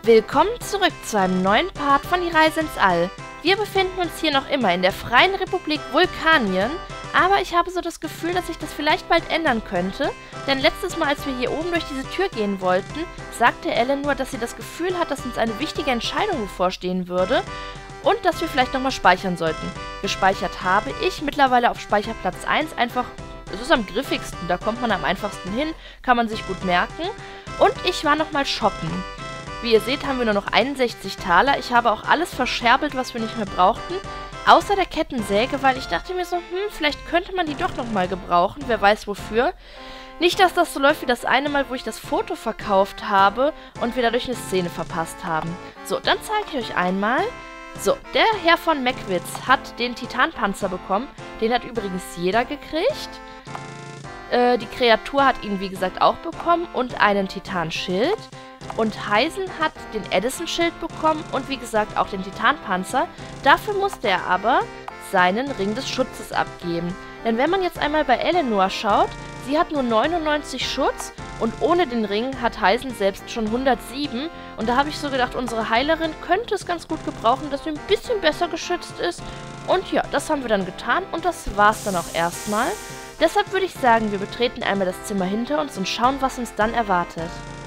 Willkommen zurück zu einem neuen Part von Die Reise ins All. Wir befinden uns hier noch immer in der Freien Republik Vulkanien, aber ich habe so das Gefühl, dass sich das vielleicht bald ändern könnte, denn letztes Mal, als wir hier oben durch diese Tür gehen wollten, sagte Eleanor, dass sie das Gefühl hat, dass uns eine wichtige Entscheidung bevorstehen würde und dass wir vielleicht nochmal speichern sollten. Gespeichert habe ich mittlerweile auf Speicherplatz 1 einfach, es ist am griffigsten, da kommt man am einfachsten hin, kann man sich gut merken, und ich war nochmal shoppen. Wie ihr seht, haben wir nur noch 61 Taler. Ich habe auch alles verscherbelt, was wir nicht mehr brauchten. Außer der Kettensäge, weil ich dachte mir so, vielleicht könnte man die doch nochmal gebrauchen. Wer weiß wofür. Nicht, dass das so läuft wie das eine Mal, wo ich das Foto verkauft habe und wir dadurch eine Szene verpasst haben. So, dann zeige ich euch einmal. So, der Herr von Meckwitz hat den Titanpanzer bekommen. Den hat übrigens jeder gekriegt. Die Kreatur hat ihn, wie gesagt, auch bekommen und einen Titanschild. Und Heisen hat den Edison-Schild bekommen und wie gesagt auch den Titanpanzer. Dafür musste er aber seinen Ring des Schutzes abgeben. Denn wenn man jetzt einmal bei Eleanor schaut, sie hat nur 99 Schutz und ohne den Ring hat Heisen selbst schon 107. Und da habe ich so gedacht, unsere Heilerin könnte es ganz gut gebrauchen, dass sie ein bisschen besser geschützt ist. Und ja, das haben wir dann getan und das war's dann auch erstmal. Deshalb würde ich sagen, wir betreten einmal das Zimmer hinter uns und schauen, was uns dann erwartet.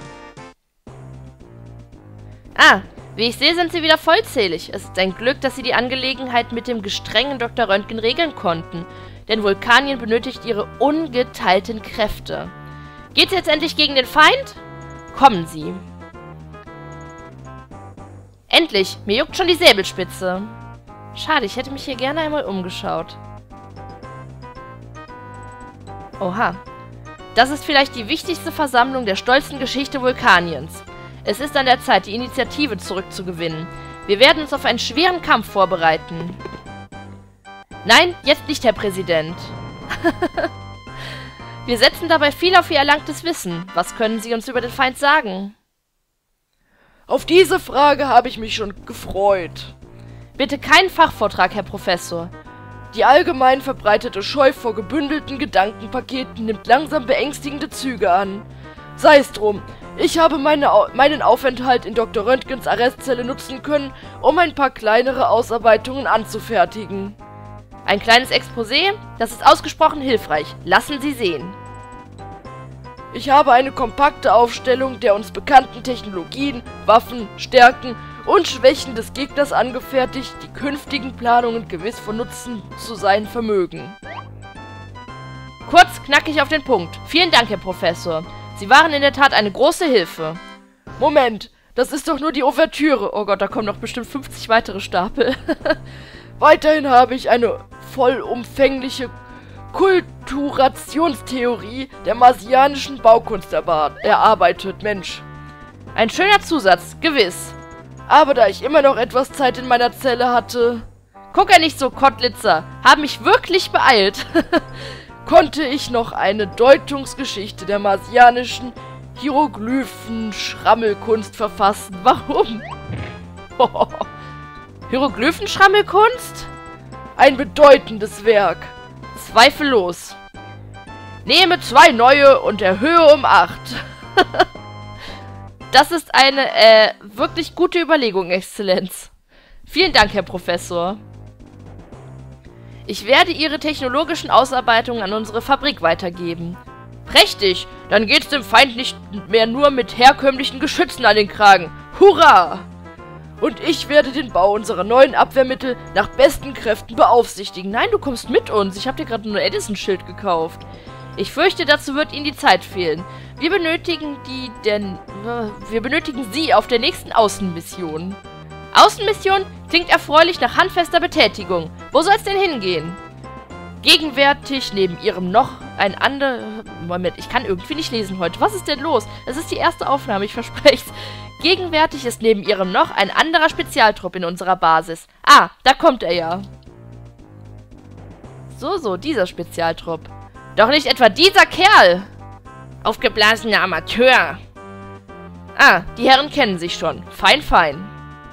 Ah, wie ich sehe, sind sie wieder vollzählig. Es ist ein Glück, dass sie die Angelegenheit mit dem gestrengen Dr. Röntgen regeln konnten. Denn Vulkanien benötigt ihre ungeteilten Kräfte. Geht's jetzt endlich gegen den Feind? Kommen Sie. Endlich, mir juckt schon die Säbelspitze. Schade, ich hätte mich hier gerne einmal umgeschaut. Oha. Das ist vielleicht die wichtigste Versammlung der stolzen Geschichte Vulkaniens. Es ist an der Zeit, die Initiative zurückzugewinnen. Wir werden uns auf einen schweren Kampf vorbereiten. Nein, jetzt nicht, Herr Präsident. Wir setzen dabei viel auf Ihr erlangtes Wissen. Was können Sie uns über den Feind sagen? Auf diese Frage habe ich mich schon gefreut. Bitte keinen Fachvortrag, Herr Professor. Die allgemein verbreitete Scheu vor gebündelten Gedankenpaketen nimmt langsam beängstigende Züge an. Sei es drum. Ich habe meinen Aufenthalt in Dr. Röntgens Arrestzelle nutzen können, um ein paar kleinere Ausarbeitungen anzufertigen. Ein kleines Exposé? Das ist ausgesprochen hilfreich. Lassen Sie sehen. Ich habe eine kompakte Aufstellung der uns bekannten Technologien, Waffen, Stärken und Schwächen des Gegners angefertigt, die künftigen Planungen gewiss von Nutzen zu sein vermögen. Kurz, knackig auf den Punkt. Vielen Dank, Herr Professor. Sie waren in der Tat eine große Hilfe. Moment, das ist doch nur die Ouvertüre. Oh Gott, da kommen noch bestimmt 50 weitere Stapel. Weiterhin habe ich eine vollumfängliche Kulturationstheorie der marsianischen Baukunst erarbeitet, Mensch. Ein schöner Zusatz, gewiss. Aber da ich immer noch etwas Zeit in meiner Zelle hatte... Guck ja nicht so, Kottlitzer. Haben mich wirklich beeilt. Konnte ich noch eine Deutungsgeschichte der marsianischen Hieroglyphen-Schrammelkunst verfassen. Warum? Hieroglyphen-Schrammelkunst? Ein bedeutendes Werk. Zweifellos. Nehme 2 neue und erhöhe um 8. Das ist eine, wirklich gute Überlegung, Exzellenz. Vielen Dank, Herr Professor. Ich werde Ihre technologischen Ausarbeitungen an unsere Fabrik weitergeben. Prächtig, dann geht's dem Feind nicht mehr nur mit herkömmlichen Geschützen an den Kragen. Hurra! Und ich werde den Bau unserer neuen Abwehrmittel nach besten Kräften beaufsichtigen. Nein, du kommst mit uns. Ich habe dir gerade nur ein Edison-Schild gekauft. Ich fürchte, dazu wird Ihnen die Zeit fehlen. Wir benötigen Sie auf der nächsten Außenmission. Außenmission klingt erfreulich nach handfester Betätigung. Wo soll's denn hingehen? Gegenwärtig neben Ihrem noch ein anderer... Moment, ich kann irgendwie nicht lesen heute. Was ist denn los? Es ist die erste Aufnahme, ich verspreche es. Gegenwärtig ist neben Ihrem noch ein anderer Spezialtrupp in unserer Basis. Ah, da kommt er ja. So, dieser Spezialtrupp. Doch nicht etwa dieser Kerl. Aufgeblasener Amateur. Ah, die Herren kennen sich schon. Fein, fein.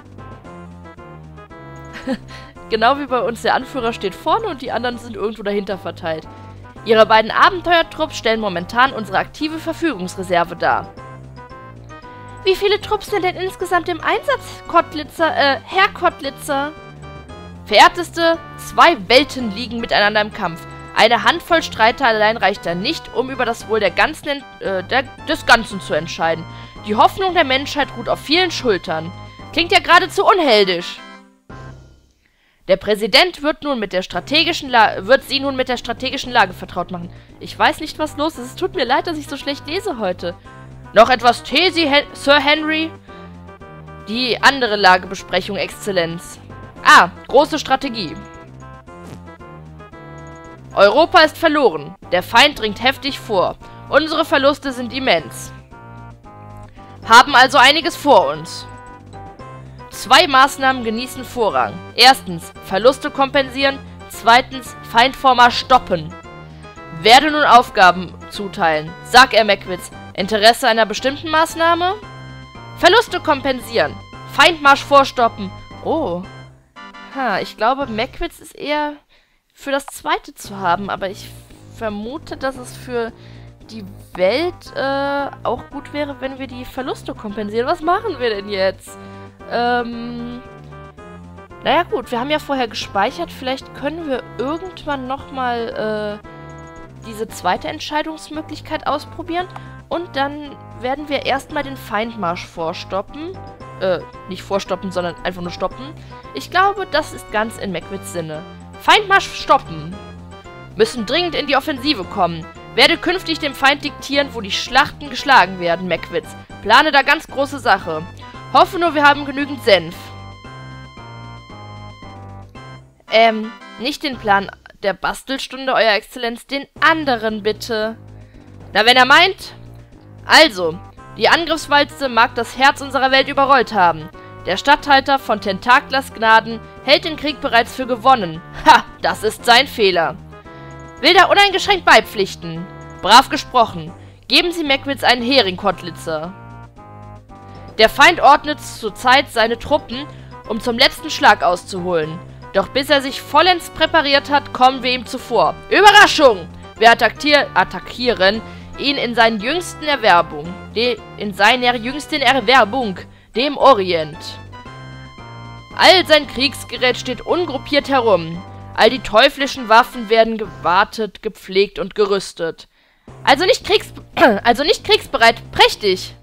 Genau wie bei uns, der Anführer steht vorne und die anderen sind irgendwo dahinter verteilt. Ihre beiden Abenteuertrupps stellen momentan unsere aktive Verfügungsreserve dar. Wie viele Trupps sind denn insgesamt im Einsatz, Herr Kotlitzer? Verehrteste, 2 Welten liegen miteinander im Kampf. Eine Handvoll Streiter allein reicht da nicht, um über das Wohl des Ganzen zu entscheiden. Die Hoffnung der Menschheit ruht auf vielen Schultern. Klingt ja geradezu unheldisch. Der Präsident wird Sie nun mit der strategischen Lage vertraut machen. Ich weiß nicht, was los ist. Es tut mir leid, dass ich so schlecht lese heute. Noch etwas Tee, Sir Henry? Die andere Lagebesprechung, Exzellenz. Große Strategie. Europa ist verloren. Der Feind dringt heftig vor. Unsere Verluste sind immens. Haben also einiges vor uns. 2 Maßnahmen genießen Vorrang. Erstens, Verluste kompensieren. Zweitens, Feindvormarsch stoppen. Werde nun Aufgaben zuteilen. Sag er Meckwitz. Interesse einer bestimmten Maßnahme? Verluste kompensieren. Feindmarsch vorstoppen. Oh. Ich glaube, Meckwitz ist eher für das zweite zu haben, aber ich vermute, dass es für die Welt auch gut wäre, wenn wir die Verluste kompensieren. Was machen wir denn jetzt? Naja gut, wir haben ja vorher gespeichert. Vielleicht können wir irgendwann nochmal diese zweite Entscheidungsmöglichkeit ausprobieren. Und dann werden wir erstmal den Feindmarsch vorstoppen. Nicht vorstoppen, sondern einfach nur stoppen. Ich glaube, das ist ganz in Meckwitz Sinne. Feindmarsch stoppen. Müssen dringend in die Offensive kommen. Werde künftig dem Feind diktieren, wo die Schlachten geschlagen werden, Meckwitz. Plane da ganz große Sache. Hoffe nur, wir haben genügend Senf. Nicht den Plan der Bastelstunde, Euer Exzellenz, den anderen bitte. Na, wenn er meint. Also, die Angriffswalze mag das Herz unserer Welt überrollt haben. Der Statthalter von Tentaklers Gnaden hält den Krieg bereits für gewonnen. Das ist sein Fehler. Will da uneingeschränkt beipflichten. Brav gesprochen. Geben Sie Meckwitz einen Hering, Kotlitzer. Der Feind ordnet zurzeit seine Truppen, um zum letzten Schlag auszuholen. Doch bis er sich vollends präpariert hat, kommen wir ihm zuvor. Überraschung! Wir attackieren ihn in seiner jüngsten Erwerbung, dem Orient. All sein Kriegsgerät steht ungruppiert herum. All die teuflischen Waffen werden gewartet, gepflegt und gerüstet. Also nicht kriegsbereit, prächtig!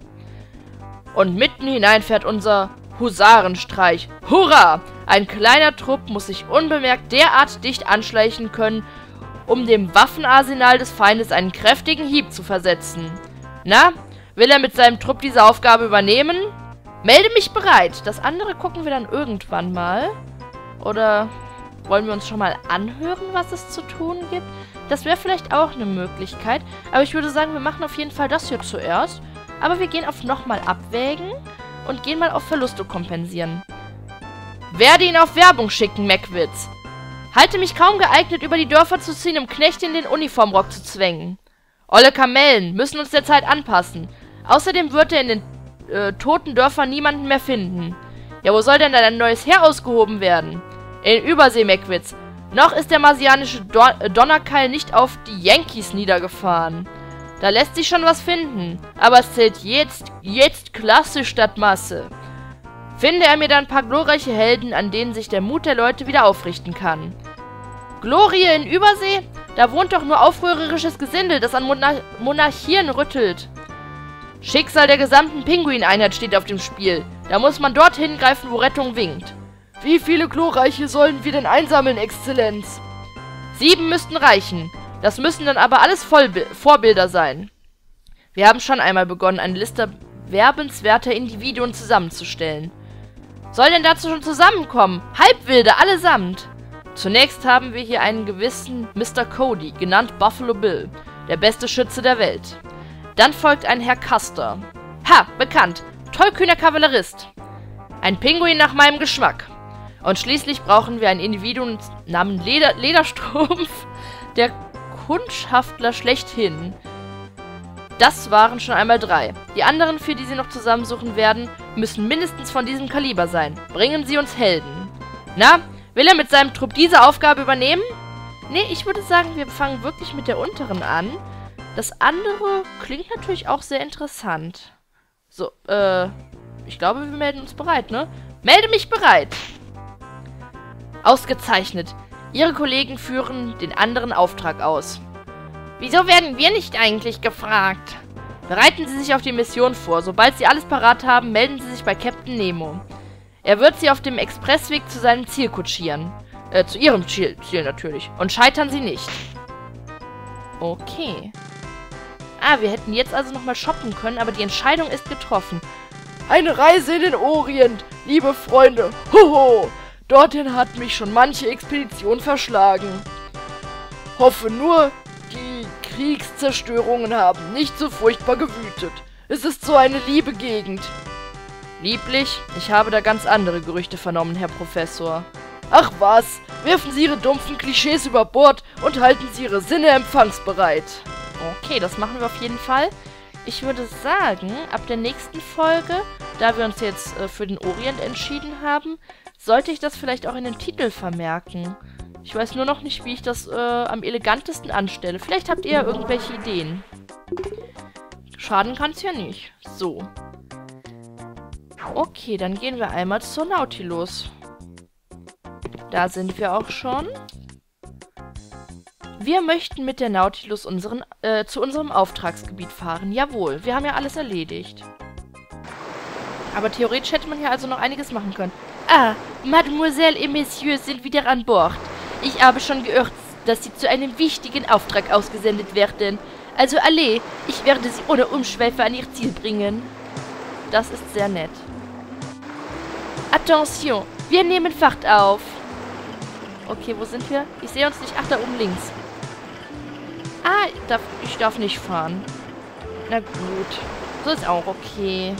Und mitten hinein fährt unser Husarenstreich. Hurra! Ein kleiner Trupp muss sich unbemerkt derart dicht anschleichen können, um dem Waffenarsenal des Feindes einen kräftigen Hieb zu versetzen. Na, will er mit seinem Trupp diese Aufgabe übernehmen? Melde mich bereit. Das andere gucken wir dann irgendwann mal. Oder wollen wir uns schon mal anhören, was es zu tun gibt? Das wäre vielleicht auch eine Möglichkeit. Aber ich würde sagen, wir machen auf jeden Fall das hier zuerst. Aber wir gehen auf nochmal abwägen und gehen mal auf Verluste kompensieren. Werde ihn auf Werbung schicken, Meckwitz. Halte mich kaum geeignet, über die Dörfer zu ziehen, um Knechte in den Uniformrock zu zwängen. Olle Kamellen müssen uns der Zeit anpassen. Außerdem wird er in den toten Dörfern niemanden mehr finden. Ja, wo soll denn dann ein neues Heer ausgehoben werden? In Übersee, Meckwitz. Noch ist der marsianische Donnerkeil nicht auf die Yankees niedergefahren. Da lässt sich schon was finden. Aber es zählt jetzt Klasse statt Masse. Finde er mir dann ein paar glorreiche Helden, an denen sich der Mut der Leute wieder aufrichten kann. Glorie in Übersee? Da wohnt doch nur aufrührerisches Gesindel, das an Monarchien rüttelt. Schicksal der gesamten Pinguineinheit steht auf dem Spiel. Da muss man dorthin greifen, wo Rettung winkt. Wie viele glorreiche sollen wir denn einsammeln, Exzellenz? 7 müssten reichen. Das müssen dann aber alles Vorbilder sein. Wir haben schon einmal begonnen, eine Liste werbenswerter Individuen zusammenzustellen. Soll denn dazu schon zusammenkommen? Halbwilde, allesamt. Zunächst haben wir hier einen gewissen Mr. Cody, genannt Buffalo Bill, der beste Schütze der Welt. Dann folgt ein Herr Custer. Bekannt, tollkühner Kavallerist. Ein Pinguin nach meinem Geschmack. Und schließlich brauchen wir ein Individuum namens Lederstrumpf, der Kundschaftler schlechthin. Das waren schon einmal 3. Die anderen 4, die sie noch zusammensuchen werden, müssen mindestens von diesem Kaliber sein. Bringen Sie uns Helden. Na, will er mit seinem Trupp diese Aufgabe übernehmen? Nee, ich würde sagen, wir fangen wirklich mit der unteren an. Das andere klingt natürlich auch sehr interessant. So, ich glaube, wir melden uns bereit, ne? Melde mich bereit! Ausgezeichnet. Ihre Kollegen führen den anderen Auftrag aus. Wieso werden wir nicht eigentlich gefragt? Bereiten Sie sich auf die Mission vor. Sobald Sie alles parat haben, melden Sie sich bei Captain Nemo. Er wird Sie auf dem Expressweg zu seinem Ziel kutschieren. Zu Ihrem Ziel natürlich. Und scheitern Sie nicht. Okay. Wir hätten jetzt also nochmal shoppen können, aber die Entscheidung ist getroffen. Eine Reise in den Orient, liebe Freunde. Hoho! Dorthin hat mich schon manche Expedition verschlagen. Hoffe nur, die Kriegszerstörungen haben nicht so furchtbar gewütet. Es ist so eine liebe Gegend. Lieblich? Ich habe da ganz andere Gerüchte vernommen, Herr Professor. Ach was, werfen Sie Ihre dumpfen Klischees über Bord und halten Sie Ihre Sinne empfangsbereit. Okay, das machen wir auf jeden Fall. Ich würde sagen, ab der nächsten Folge, da wir uns jetzt für den Orient entschieden haben, sollte ich das vielleicht auch in den Titel vermerken. Ich weiß nur noch nicht, wie ich das am elegantesten anstelle. Vielleicht habt ihr ja irgendwelche Ideen. Schaden kann es ja nicht. So. Okay, dann gehen wir einmal zur Nautilus. Da sind wir auch schon. Wir möchten mit der Nautilus zu unserem Auftragsgebiet fahren. Jawohl, wir haben ja alles erledigt. Aber theoretisch hätte man hier also noch einiges machen können. Mademoiselle et Messieurs sind wieder an Bord. Ich habe schon gehört, dass sie zu einem wichtigen Auftrag ausgesendet werden. Also allez, ich werde sie ohne Umschweife an ihr Ziel bringen. Das ist sehr nett. Attention, wir nehmen Fahrt auf. Okay, wo sind wir? Ich sehe uns nicht. Ach, da oben links. Ich darf nicht fahren. Na gut. So ist auch okay.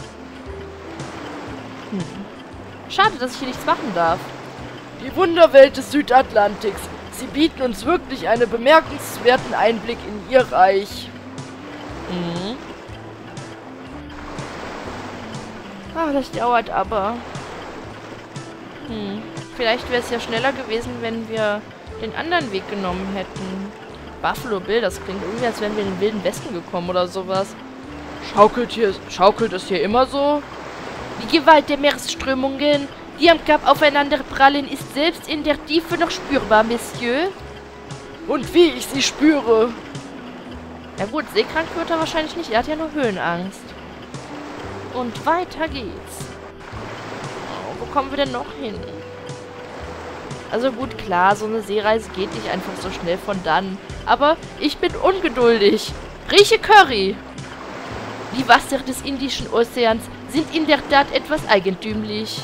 Schade, dass ich hier nichts machen darf. Die Wunderwelt des Südatlantiks. Sie bieten uns wirklich einen bemerkenswerten Einblick in ihr Reich. Das dauert aber. Vielleicht wäre es ja schneller gewesen, wenn wir den anderen Weg genommen hätten. Buffalo Bill, das klingt irgendwie, als wären wir in den Wilden Westen gekommen oder sowas. Schaukelt es hier immer so? Die Gewalt der Meeresströmungen, die am Kap aufeinander prallen, ist selbst in der Tiefe noch spürbar, Monsieur. Und wie ich sie spüre. Ja gut, seekrank wird er wahrscheinlich nicht, er hat ja nur Höhenangst. Und weiter geht's. Wo kommen wir denn noch hin? Also gut, klar, so eine Seereise geht nicht einfach so schnell von dann. Aber ich bin ungeduldig. Rieche Curry! Die Wasser des Indischen Ozeans sind in der Tat etwas eigentümlich.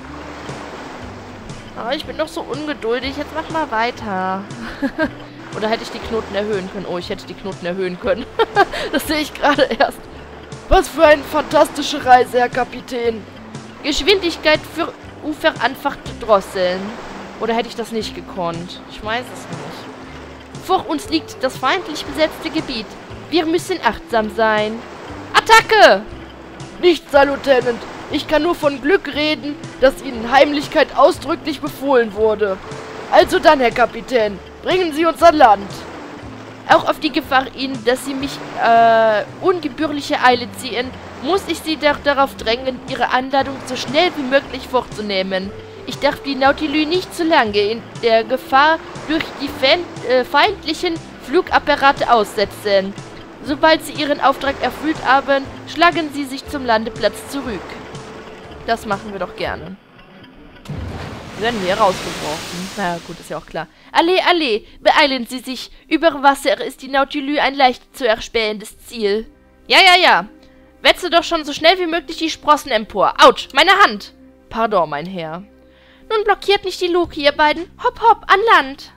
Aber ich bin noch so ungeduldig. Jetzt mach mal weiter. Oder hätte ich die Knoten erhöhen können? Oh, ich hätte die Knoten erhöhen können. Das sehe ich gerade erst. Was für eine fantastische Reise, Herr Kapitän. Geschwindigkeit für Ufer einfach drosseln. Oder hätte ich das nicht gekonnt? Ich weiß es nicht. Vor uns liegt das feindlich besetzte Gebiet. Wir müssen achtsam sein. Attacke! Nichts, Herr Lieutenant. Ich kann nur von Glück reden, dass Ihnen Heimlichkeit ausdrücklich befohlen wurde. Also dann, Herr Kapitän, bringen Sie uns an Land. Auch auf die Gefahr hin, dass Sie mich ungebührliche Eile ziehen, muss ich Sie doch darauf drängen, Ihre Anladung so schnell wie möglich vorzunehmen. Ich darf die Nautilus nicht zu lange in der Gefahr durch die feindlichen Flugapparate aussetzen. Sobald Sie Ihren Auftrag erfüllt haben, schlagen Sie sich zum Landeplatz zurück. Das machen wir doch gerne. Wir werden hier rausgeworfen. Na gut, ist ja auch klar. Allez, allez, beeilen Sie sich. Über Wasser ist die Nautilus ein leicht zu erspähendes Ziel. Ja, ja, ja. Wetze doch schon so schnell wie möglich die Sprossen empor. Autsch, meine Hand. Pardon, mein Herr. Nun blockiert nicht die Luke, ihr beiden. Hopp, hopp, an Land.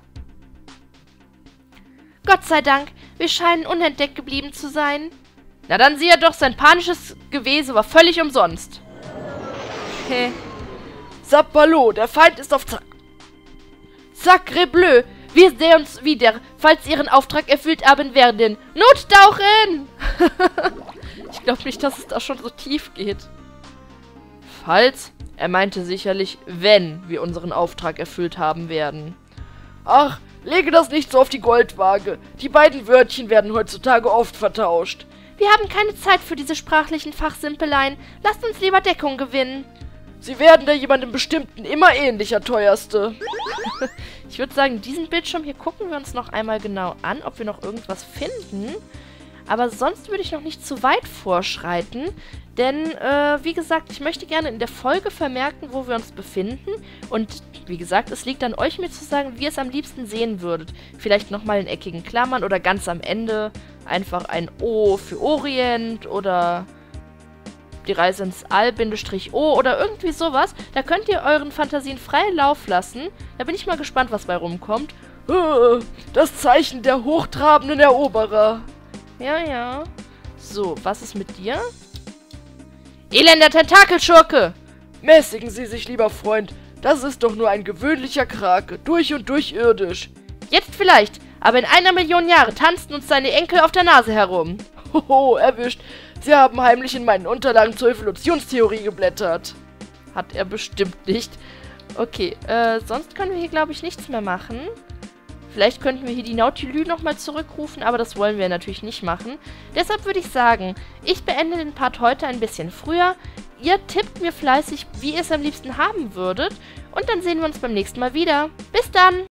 Gott sei Dank, wir scheinen unentdeckt geblieben zu sein. Na dann sieh er doch, sein panisches Gewese war völlig umsonst. Hä? Sapperlo, der Feind ist auf Sacre bleu, wir sehen uns wieder, falls Sie Ihren Auftrag erfüllt haben werden. Nottauchen! Ich glaube nicht, dass es da schon so tief geht. Falls? Er meinte sicherlich, wenn wir unseren Auftrag erfüllt haben werden. Ach, lege das nicht so auf die Goldwaage. Die beiden Wörtchen werden heutzutage oft vertauscht. Wir haben keine Zeit für diese sprachlichen Fachsimpeleien. Lasst uns lieber Deckung gewinnen. Sie werden da jemandem Bestimmten immer ähnlicher, Teuerste. Ich würde sagen, diesen Bildschirm hier gucken wir uns noch einmal genau an, ob wir noch irgendwas finden. Aber sonst würde ich noch nicht zu weit vorschreiten, denn, wie gesagt, ich möchte gerne in der Folge vermerken, wo wir uns befinden. Und, wie gesagt, es liegt an euch, mir zu sagen, wie ihr es am liebsten sehen würdet. Vielleicht nochmal in eckigen Klammern oder ganz am Ende einfach ein O für Orient oder die Reise ins All, _O oder irgendwie sowas. Da könnt ihr euren Fantasien freien Lauf lassen. Da bin ich mal gespannt, was bei rumkommt. Das Zeichen der hochtrabenden Eroberer. Ja, ja. So, was ist mit dir? Elender Tentakelschurke! Mäßigen Sie sich, lieber Freund. Das ist doch nur ein gewöhnlicher Krake, durch und durch irdisch. Jetzt vielleicht, aber in 1 Million Jahre tanzten uns seine Enkel auf der Nase herum. Hoho, erwischt. Sie haben heimlich in meinen Unterlagen zur Evolutionstheorie geblättert. Hat er bestimmt nicht. Okay, sonst können wir hier, glaube ich, nichts mehr machen. Vielleicht könnten wir hier die Nautilü nochmal zurückrufen, aber das wollen wir natürlich nicht machen. Deshalb würde ich sagen, ich beende den Part heute ein bisschen früher. Ihr tippt mir fleißig, wie ihr es am liebsten haben würdet. Und dann sehen wir uns beim nächsten Mal wieder. Bis dann!